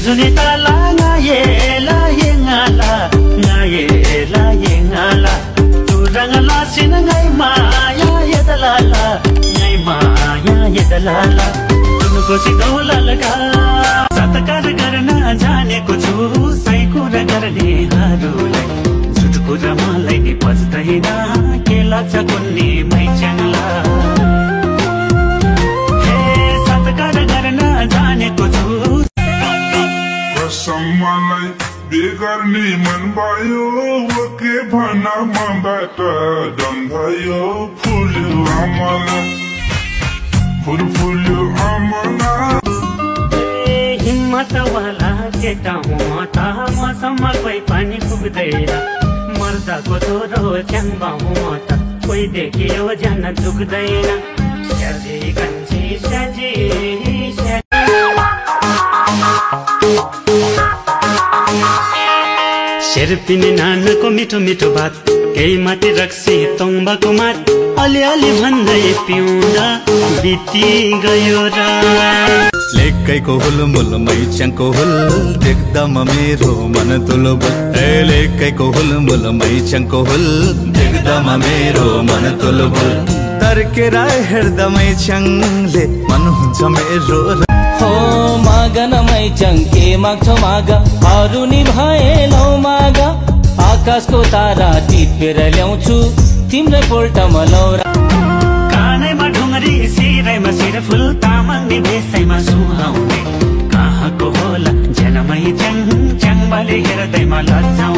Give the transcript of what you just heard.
Junitala ngayela yengala ngayela yengala turangala sinangai maya yedalala ngai maya yedalala तुमको सिधौला लगा सत्कार गर्न जानेको छु सही कुरा गर्ने हरूलाई झुट कुरा मलाई नि पच्दैन के लाग्छ कुन्नी मैचङला हे सत्कार गर्न जानेको छु कसमलाई बेगर्नी मन भयो के भना मबाट गन्धयो फुल्यो आमला फुल्यो आमला हिम्मत वाला केटा हुँ त मसम्म कोही पनि पुग्दैन मर्दाको छोरो च्याङ्बा हुँ त कोही देखियो जान चुक्दैन स्याजी कन्छी स्याजी शेर्पिने नानको मिठो मिठो भात केही माथि रक्सी तोङ्बाको मात अलिअलि भन्दै पिउँदा बिति गयो र लेकैको हुलमुल मैच्याङको हुल देख्दामा मेरो मन तुलबुल लेकैको हुलमुल मैच्याङको हुल देख्दामा मेरो मन तुलबुल तर्केर हेर्दा मैच्याङले मन हुन्छ मेरो हो मागन मैच्याङ के माग्छौ माग अरू नि भए लौ माग आकाशको तारा टिपेर ल्याउँछु तिम्रै पोल्टामा लौरा कानैमा ढुङ्गरी सिरैमा शिरफुल तामाङनी भेषैमा सुहाउने कहाँको होला जनमै च्याङ च्याङबाले हेर्दैमा लज्जाउ